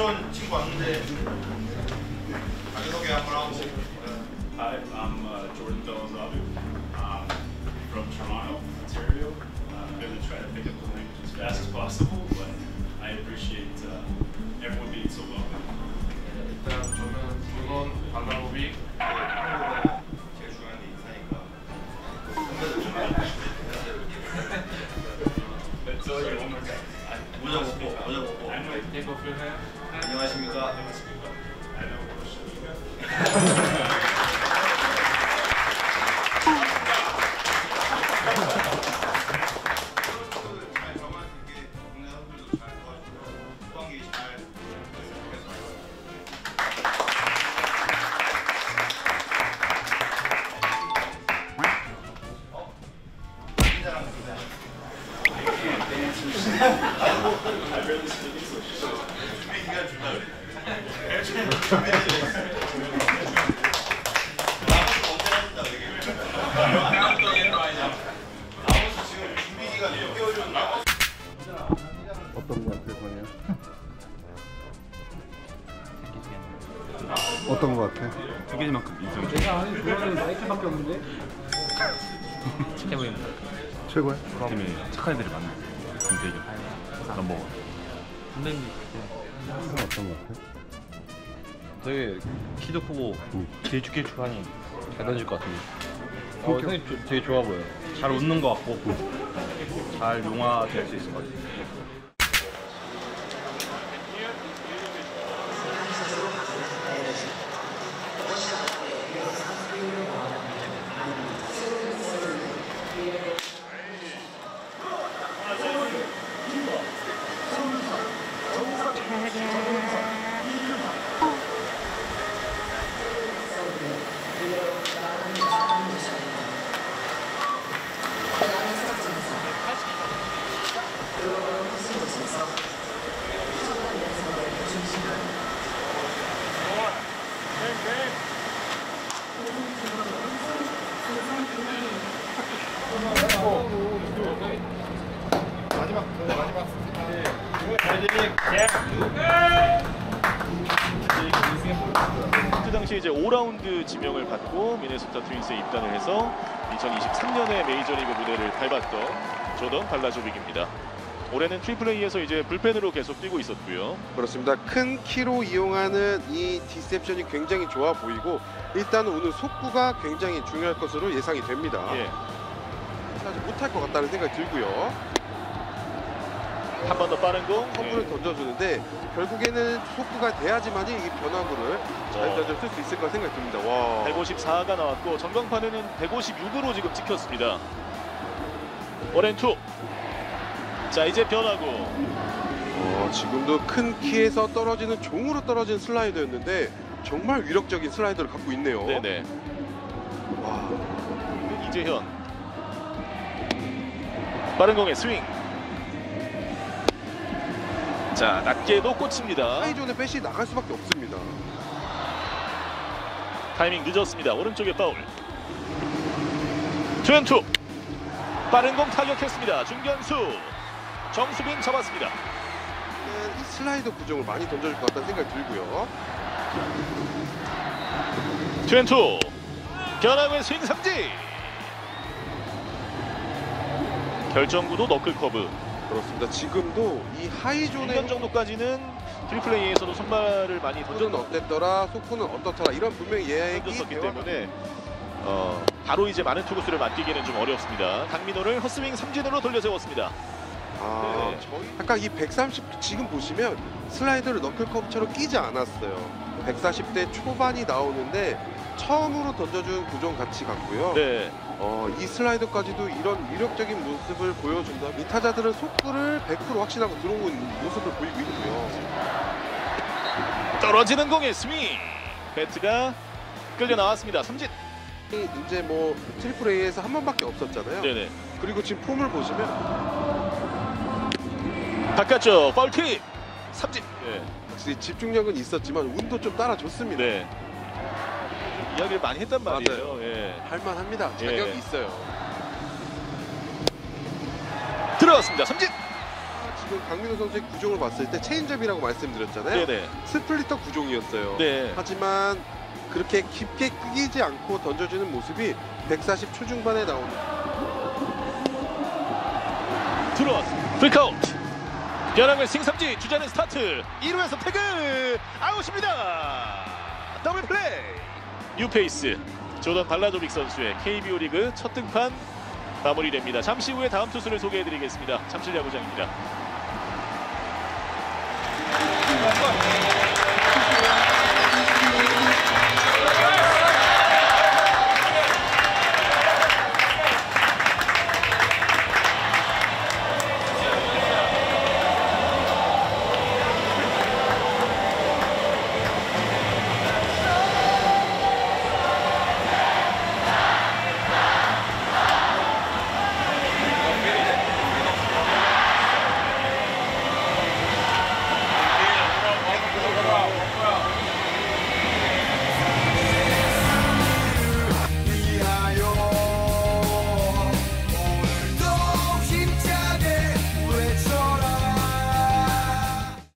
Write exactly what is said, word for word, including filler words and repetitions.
일본 친구 왔는데 자기소개 한번 하고. Hi, I'm uh, Jordan Belizabu. Um, from Toronto, Ontario. Uh, I'm going to try to pick up the language as fast as possible, but I appreciate uh, everyone being so welcome. 일단 저는 일본 발라로빅 한국어가 제일 중요한 게 인사니까. But tell you one more time. 모자 벗고, 모자 벗고. I know I Take off your hat. 안녕하십니까? I know what should 잘 적응할게. 국내 선수들도 잘 도와주고 후반기 잘 됐으면 좋겠어요. 어? 진짜랑 진짜. I barely speak English. 준비 기간 준다 그래. 나머지 언제 하신다 그게. 나머지 지금 준비 기간 육 개월 전 나머지. 어떤 거 같아, 번이야? 어떤 거 같아? 두 개만큼 인정. 내가 아는 좋아하는 나이키밖에 없는데? 착해 보인다. 최고야? 팀에 착한 애들이 많아. 김태경, 넘버원. 선배님 어떤 거 같아? 되게 키도 크고 응. 길쭉길쭉하니 잘 던질 것 같은데. 어, 선생님 조, 되게 좋아 보여요. 잘 웃는 것 같고 잘 용화될 수 있을 것 같아요. 그 당시 이제 오 라운드 지명을 받고 미네소타 트윈스에 입단을 해서 이천이십삼 년에 메이저리그 무대를 밟았던 조던 발라조빅입니다. 올해는 트리플 A에서 이제 불펜으로 계속 뛰고 있었고요. 그렇습니다. 큰 키로 이용하는 이 디셉션이 굉장히 좋아 보이고 일단 오늘 속구가 굉장히 중요할 것으로 예상이 됩니다. 예. 사실 못할 것 같다는 생각이 들고요. 한 번 더 빠른 공. 커브를 예. 던져주는데 결국에는 속구가 돼야지만이 이 변화구를 잘 어. 던져 쓸 수 있을 거라 생각이 듭니다. 와. 백오십사가 나왔고 전광판에는 백오십육으로 지금 찍혔습니다. 원앤투. 자 이제 변화구. 어, 지금도 큰 키에서 떨어지는 종으로 떨어진 슬라이더였는데 정말 위력적인 슬라이더를 갖고 있네요. 네네. 와. 이재현. 빠른 공의 스윙. 자 낮게도 꽂힙니다. 하이존의 배시 나갈 수밖에 없습니다. 타이밍 늦었습니다. 오른쪽에 파울. 투앤투. 빠른 공 타격했습니다. 중견수 정수빈 잡았습니다. 이 슬라이더 구종을 많이 던져줄 것 같다는 생각이 들고요. 투앤투. 변화구의 스윙 삼진. 결정구도 너클 커브. 그렇습니다. 지금도 이 하이존의 일 년 정도까지는 트리플 A에서도 선발을 많이 속구는 던졌, 어땠더라, 속구는 어떻더라 이런 분명히 얘기 던졌었기 대화가 때문에 어, 바로 이제 많은 투구수를 맡기기는 좀 어렵습니다. 강민호를 헛스윙 삼진으로 돌려세웠습니다. 아, 네. 저희 아까 이 백삼십 지금 보시면 슬라이더를 너클 커브처럼 끼지 않았어요. 백사십 대 초반이 나오는데 처음으로 던져준 구종 같이 같고요. 네. 어, 이 슬라이더까지도 이런 위력적인 모습을 보여준다. 이 타자들은 속구를 백 퍼센트 확신하고 들어온 모습을 보이고 있고요. 떨어지는 공의 스윙. 배트가 끌려 나왔습니다. 삼진. 이제 뭐 트리플 A에서 한 번밖에 없었잖아요. 네네. 그리고 지금 폼을 보시면 바깥쪽 파울팁. 삼진. 네. 확실히 집중력은 있었지만 운도 좀 따라줬습니다. 네. 이야기를 많이 했단 말이에요. 맞아요. 예. 할만합니다. 자격이 예. 있어요. 들어갔습니다. 삼진. 지금 강민호 선수의 구종을 봤을 때 체인지업이라고 말씀드렸잖아요. 네네. 스플리터 구종이었어요. 네. 하지만 그렇게 깊게 끄기지 않고 던져주는 모습이 백사십 초중반에 나오는 들어왔습니다. 풀카운트. 변화구의 싱삼지 주자는 스타트. 이 루에서 태그 아웃입니다. 더블 플레이. 뉴페이스 조던 발라조빅 선수의 케이비오 리그 첫 등판 마무리됩니다. 잠시 후에 다음 투수를 소개해드리겠습니다. 잠실 야구장입니다.